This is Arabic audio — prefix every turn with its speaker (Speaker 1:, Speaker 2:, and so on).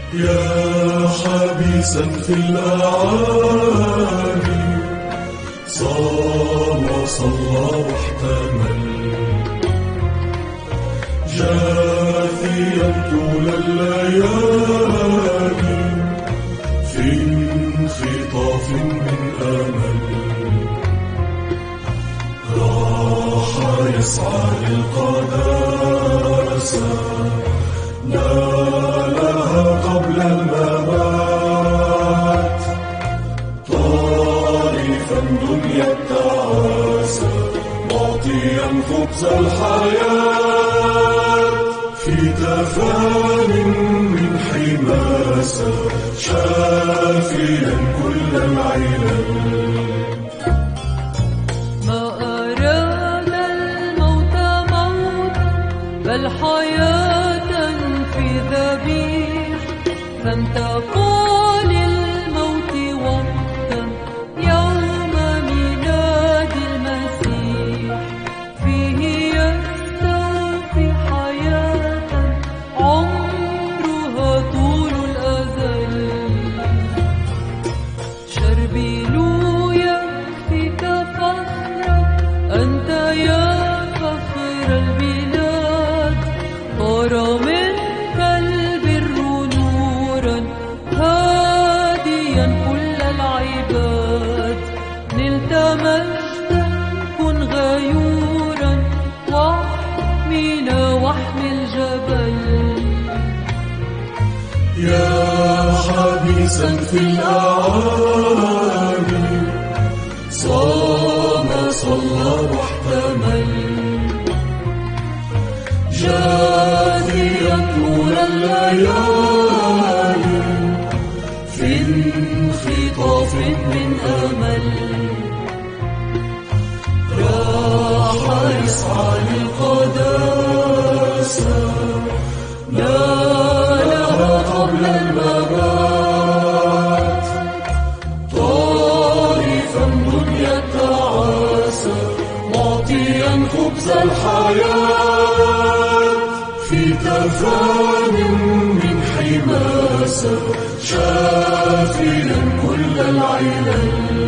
Speaker 1: يا حبيسا في الأعالي، صام وصلى واحتمل، جاثيا طول الليالي في انخطاف من أمل، راح يسعى للقداسة، نالها قبل الممات، طارفا دنيا التعاسة، معطيا خبز الحياة، في تفان من حماسة، شافيا كل العلل.
Speaker 2: ما أراد الموت موتا، بل حياة في ذبيح، فانتقى للموت وقتا يوم ميلاد المسيح، فيه يستوفي حياة عمرها طول الأزل. شربيلو يكفيك فخرا، أنت يا فخر البلاد، طار منك البر نورا هاديا كل العباد، نلت مجدا كن غيورا، واحمينا واحمي الجبل.
Speaker 1: يا حبيسا في الأعالي، صام صلى واحتمل، جاثيا طول الليالي في انخطاف من أمل، راح يسعى للقداسة، نالها قبل الممات، طارفا دنيا التعاسة، معطيا خبز الحياة، في تفان من حماسة، شافيا كل العلل.